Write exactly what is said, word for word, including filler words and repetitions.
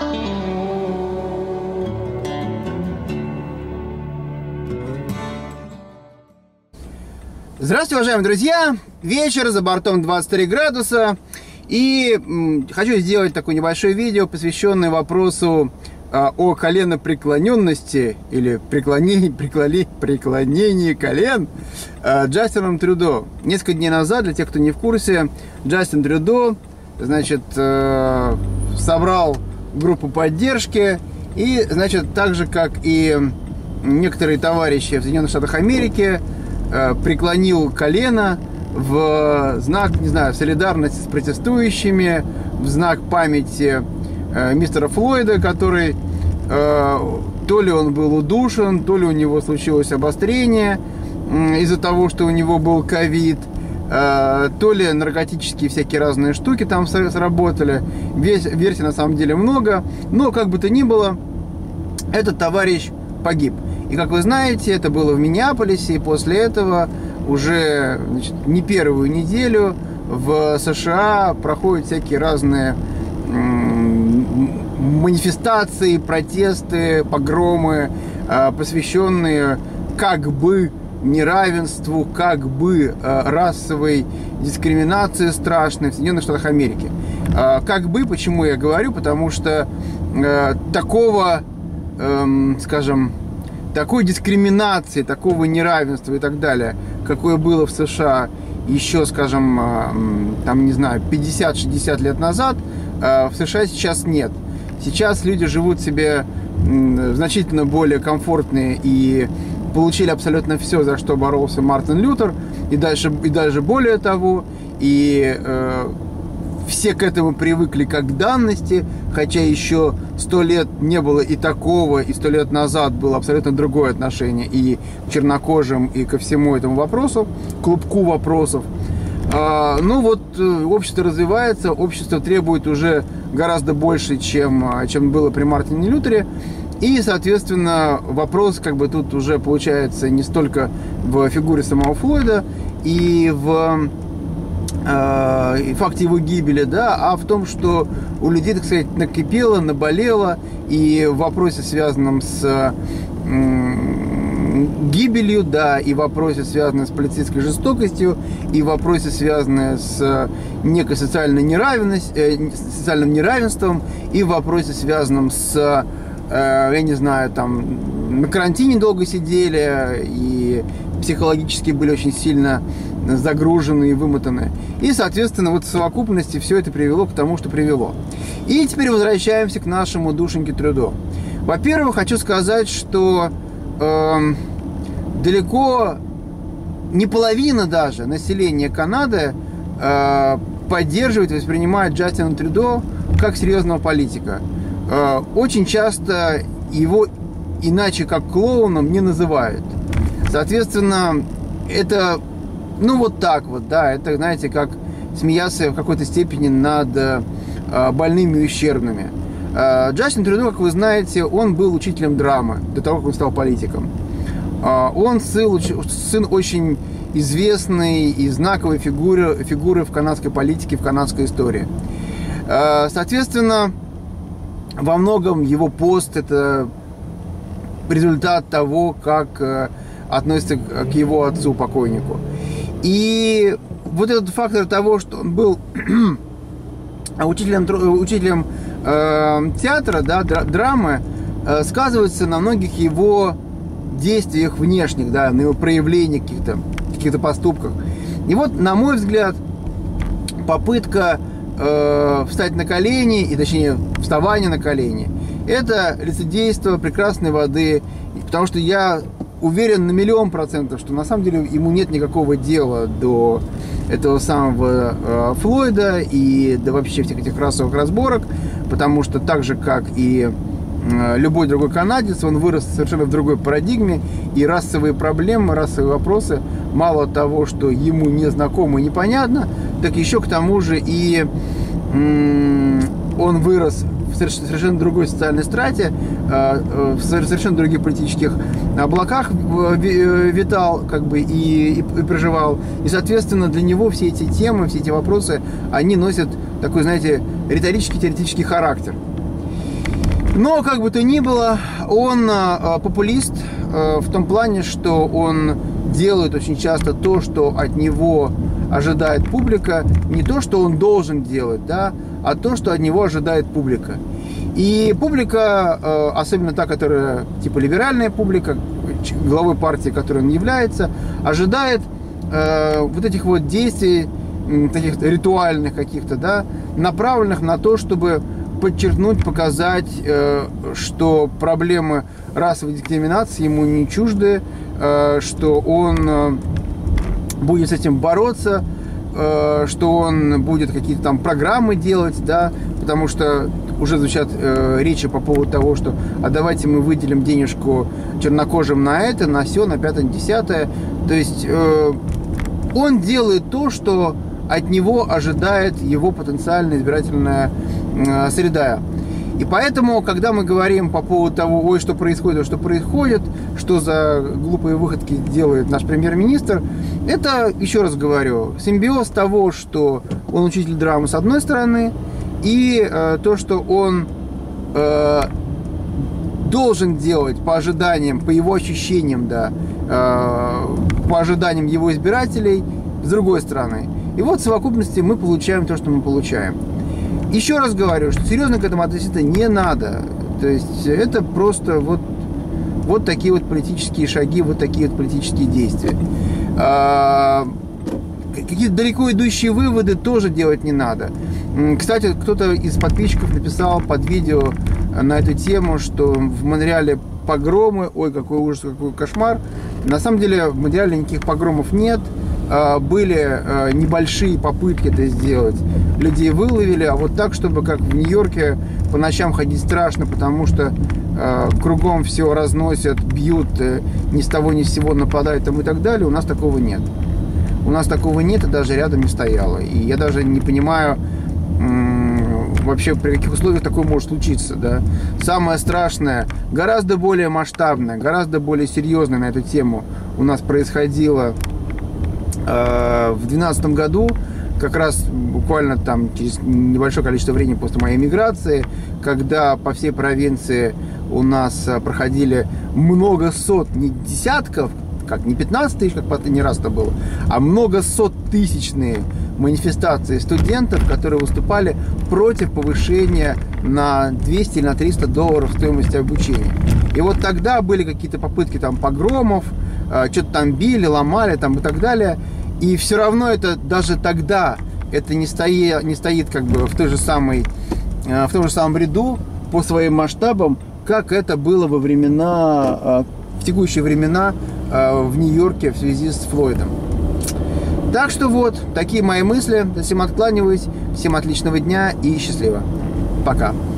Здравствуйте, уважаемые друзья! Вечер, за бортом двадцать три градуса. И м, хочу сделать такое небольшое видео, посвященное вопросу а, о коленопреклоненности или преклонении, преклони, преклонении колен а, Джастином Трюдо. Несколько дней назад, для тех, кто не в курсе, Джастин Трюдо, значит, э, собрал группу поддержки и, значит, так же, как и некоторые товарищи в Соединенных Штатах Америки, преклонил колено в знак, не знаю, солидарности с протестующими, в знак памяти э, мистера Флойда, который э, то ли он был удушен, то ли у него случилось обострение э, из-за того, что у него был ковид, э, то ли наркотические всякие разные штуки там сработали. Весь, версий на самом деле много, но как бы то ни было, этот товарищ погиб. И, как вы знаете, это было в Миннеаполисе, и после этого уже, значит, не первую неделю в США проходят всякие разные манифестации, протесты, погромы, посвященные как бы неравенству, как бы расовой дискриминации страшной в Соединенных Штатах Америки. Как бы, почему я говорю? Потому что такого, скажем, такой дискриминации, такого неравенства и так далее, какое было в США еще, скажем, там, не знаю, пятьдесят-шестьдесят лет назад, в США сейчас нет. Сейчас люди живут себе значительно более комфортные и получили абсолютно все, за что боролся Мартин Лютер, и дальше, и даже более того, и э, все к этому привыкли как к данности, хотя еще сто лет не было и такого, и сто лет назад было абсолютно другое отношение и к чернокожим, и ко всему этому вопросу, клубку вопросов. А, ну вот, общество развивается, общество требует уже гораздо больше, чем, чем было при Мартине Лютере, и, соответственно, вопрос как бы тут уже получается не столько в фигуре самого Флойда и в и факте его гибели, да, а в том, что у людей, так сказать, накипело, наболело, и в вопросе, связанном с гибелью, да, и в вопросе, связанном с полицейской жестокостью, и в вопросе, связанном с некой социальной неравенностью, э, социальным неравенством, и в вопросе, связанном с, э, я не знаю, там, на карантине долго сидели, и психологически были очень сильно загружены и вымотаны. И, соответственно, вот в совокупности все это привело к тому, что привело. И теперь возвращаемся к нашему душеньке Трюдо. Во-первых, хочу сказать, что э, далеко не половина даже населения Канады э, поддерживает, воспринимает Джастина Трюдо как серьезного политика. Э, очень часто его иначе как клоуном не называют. Соответственно, это, ну, вот так вот, да, это, знаете, как смеяться в какой-то степени над э, больными и ущербными. Э, Джастин Трюдо, как вы знаете, он был учителем драмы до того, как он стал политиком. Э, он сын, сын очень известной и знаковой фигуры, фигуры в канадской политике, в канадской истории. Э, соответственно, во многом его пост – это результат того, как э, относится к его отцу, покойнику. И вот этот фактор того, что он был учителем, учителем э, театра, да, драмы, э, сказывается на многих его действиях внешних, да, на его проявлениях, каких-то, каких-то поступках. И вот, на мой взгляд, попытка э, встать на колени, и точнее вставание на колени, это лицедейство прекрасной воды, потому что я уверен на миллион процентов, что на самом деле ему нет никакого дела до этого самого э, Флойда и до вообще всех этих расовых разборок, потому что так же, как и э, любой другой канадец, он вырос совершенно в другой парадигме, и расовые проблемы, расовые вопросы, мало того, что ему не знакомо и непонятно, так еще к тому же и э, он вырос в совершенно другой социальной страте, в совершенно других политических облаках витал, как бы, и, и, и проживал. И, соответственно, для него все эти темы, все эти вопросы, они носят такой, знаете, риторический, теоретический характер. Но, как бы то ни было, он э, популист э, в том плане, что он делает очень часто то, что от него ожидает публика. Не то, что он должен делать, да, а то, что от него ожидает публика. И публика, э, особенно та, которая типа либеральная публика, главой партии, которой он является, ожидает э, вот этих вот действий, таких ритуальных каких-то, да, направленных на то, чтобы подчеркнуть, показать, э, что проблемы расовой дискриминации ему не чужды, э, что он э, будет с этим бороться, э, что он будет какие-то там программы делать, да, потому что уже звучат э, речи по поводу того, что а давайте мы выделим денежку чернокожим на это, на сё, на пятое, на десятое. То есть э, он делает то, что от него ожидает его потенциальная избирательная э, среда. И поэтому, когда мы говорим по поводу того, ой, что происходит, что происходит, что за глупые выходки делает наш премьер-министр, это, еще раз говорю, симбиоз того, что он учитель драмы с одной стороны, и э, то, что он э, должен делать по ожиданиям, по его ощущениям, да, э, по ожиданиям его избирателей с другой стороны. И вот в совокупности мы получаем то, что мы получаем. Еще раз говорю, что серьезно к этому относиться не надо. То есть это просто вот, вот такие вот политические шаги, вот такие вот политические действия. А, какие-то далеко идущие выводы тоже делать не надо. Кстати, кто-то из подписчиков написал под видео на эту тему, что в Монреале погромы, ой, какой ужас, какой кошмар. На самом деле в Монреале никаких погромов нет. Были небольшие попытки это сделать. Людей выловили, а вот так, чтобы как в Нью-Йорке по ночам ходить страшно, потому что э, кругом все разносят, бьют, э, ни с того ни с сего нападают там и так далее, у нас такого нет. У нас такого нет и даже рядом не стояло. И я даже не понимаю м- вообще, при каких условиях такое может случиться. Да? Самое страшное, гораздо более масштабное, гораздо более серьезное на эту тему у нас происходило э, в две тысячи двенадцатом году, как раз буквально там через небольшое количество времени после моей миграции, когда по всей провинции у нас проходили много сот, не десятков, как не пятнадцать тысяч, как не раз это было, а много сот тысячные манифестации студентов, которые выступали против повышения на двести или на триста долларов стоимости обучения. И вот тогда были какие-то попытки там погромов, что-то там били, ломали там и так далее. И все равно это даже тогда это не стоит, не стоит как бы в той же самой, в том же самом ряду по своим масштабам, как это было во времена, в текущие времена в Нью-Йорке в связи с Флойдом. Так что вот, такие мои мысли. Всем откланиваюсь. Всем отличного дня и счастливо. Пока.